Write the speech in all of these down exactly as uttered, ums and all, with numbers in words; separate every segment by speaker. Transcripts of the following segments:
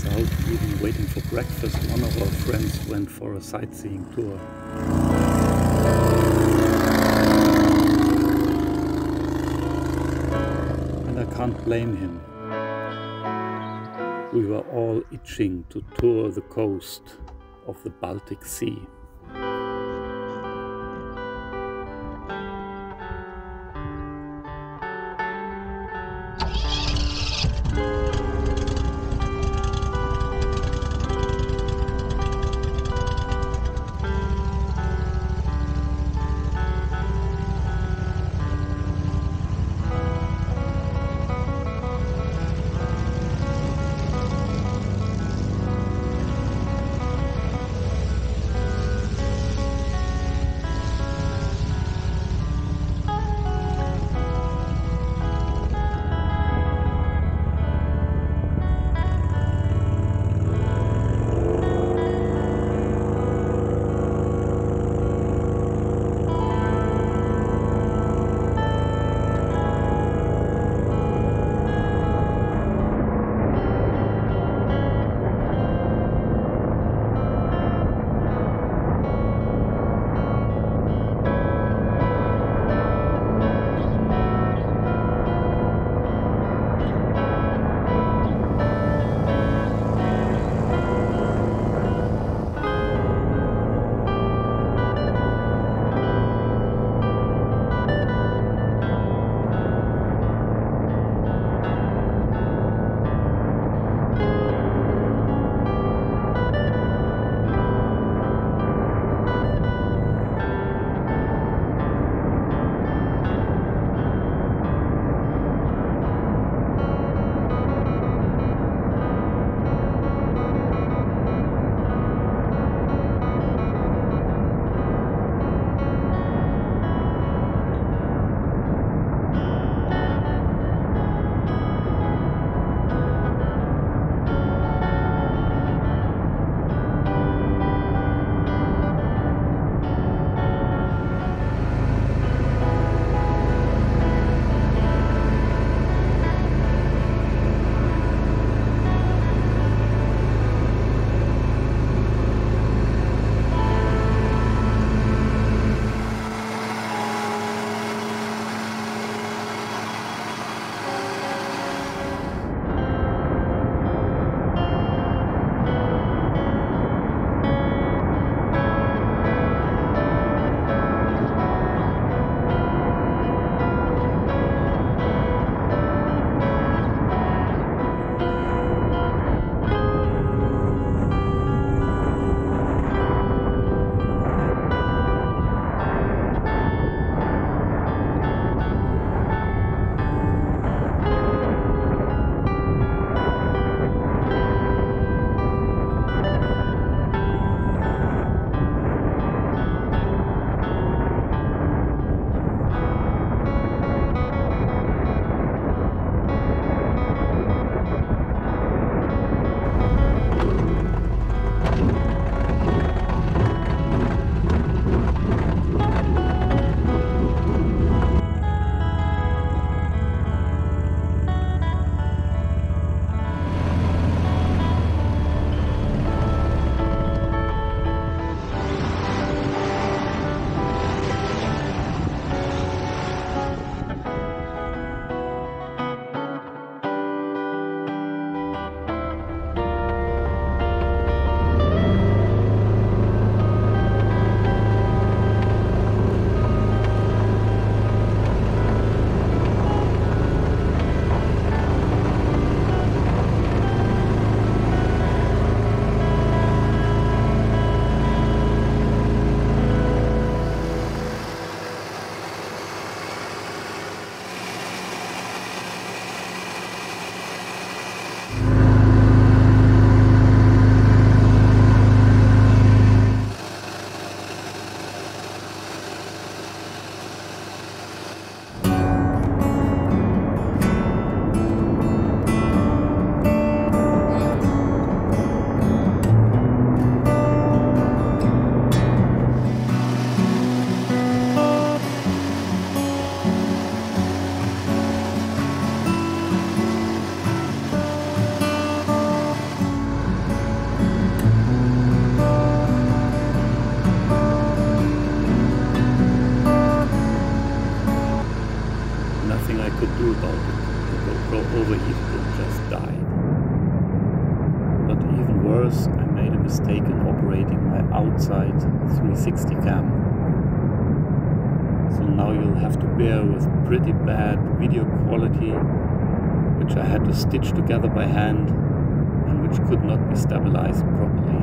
Speaker 1: without even waiting for breakfast, one of our friends went for a sightseeing tour. And I can't blame him. We were all itching to tour the coast of the Baltic Sea. in operating my outside three sixty cam. So now you'll have to bear with pretty bad video quality, which I had to stitch together by hand and which could not be stabilized properly.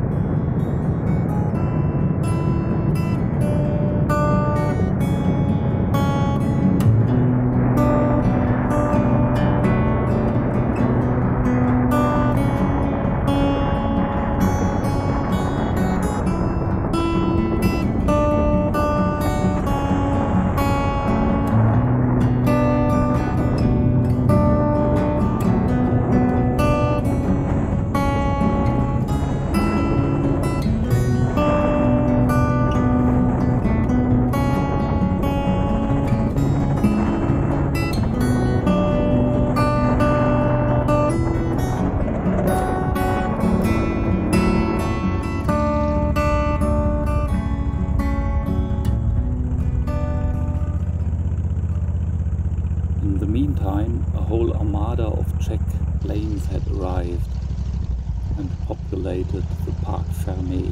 Speaker 1: In the meantime, a whole armada of Czech planes had arrived and populated the parc ferme.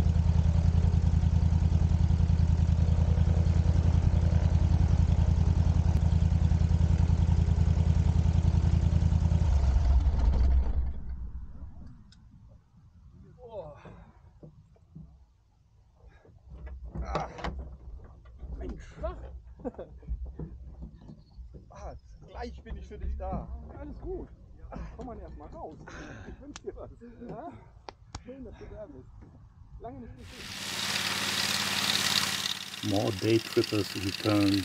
Speaker 2: Oh. Ah. Mensch. Ah, gleich bin ich für dich da. Alles gut. Komm mal erst mal raus. Ich wünsche dir was. Ja? Schön, dass du da bist. Lange nicht gesehen.
Speaker 1: More day trippers returned.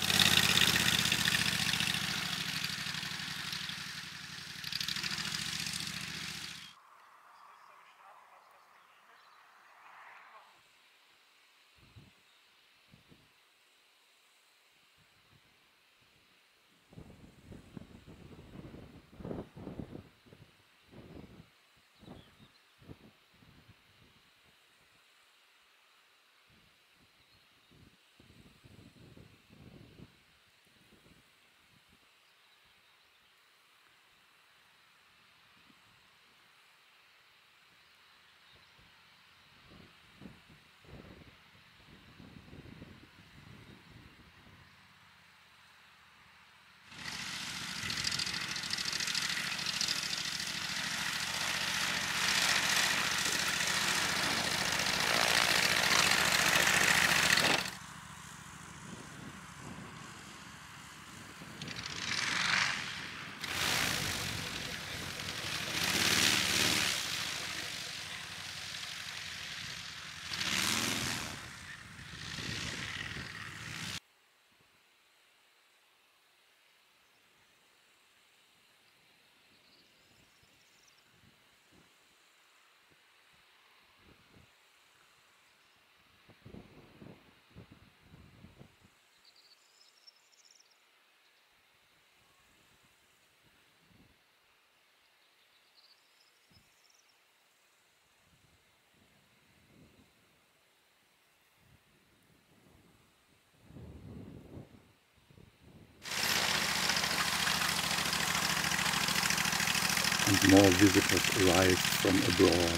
Speaker 1: And more visitors arrived from abroad,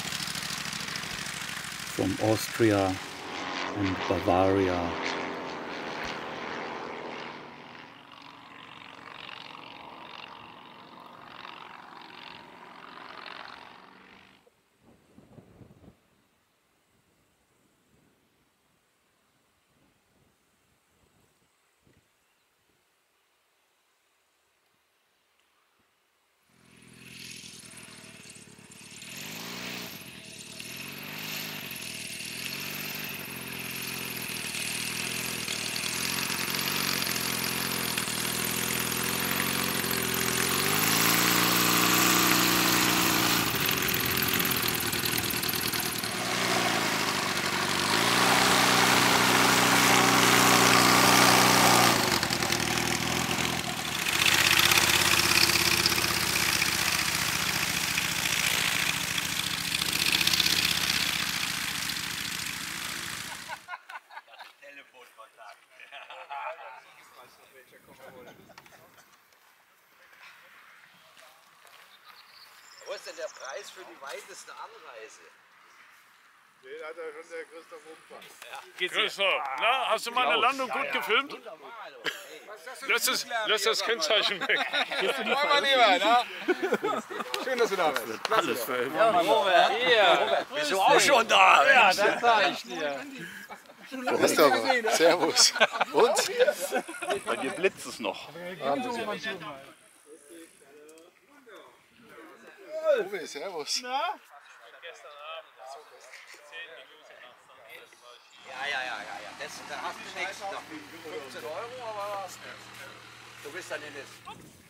Speaker 1: from Austria and Bavaria.
Speaker 3: Wo ist denn der Preis für die weiteste Anreise?
Speaker 2: Den hat er schon der Christoph umfasst.
Speaker 3: Ja. Christoph, na, hast du meine Landung gut gefilmt? Lass das, lass das Kennzeichen weg.
Speaker 2: Moin, mein Lieber, na? Schön, dass du da bist.
Speaker 1: Alles für
Speaker 4: Ja, Robert, hier. Bist du auch schon da? Ja, das sag ich dir.
Speaker 2: Christoph, servus. Und?
Speaker 3: Bei dir blitzt es noch.
Speaker 2: Uwe, servus.
Speaker 4: Ja, ja, ja, ja, ja. Das, da hast du nichts. fünfzehn Euro, aber was nicht. Du bist dann in das.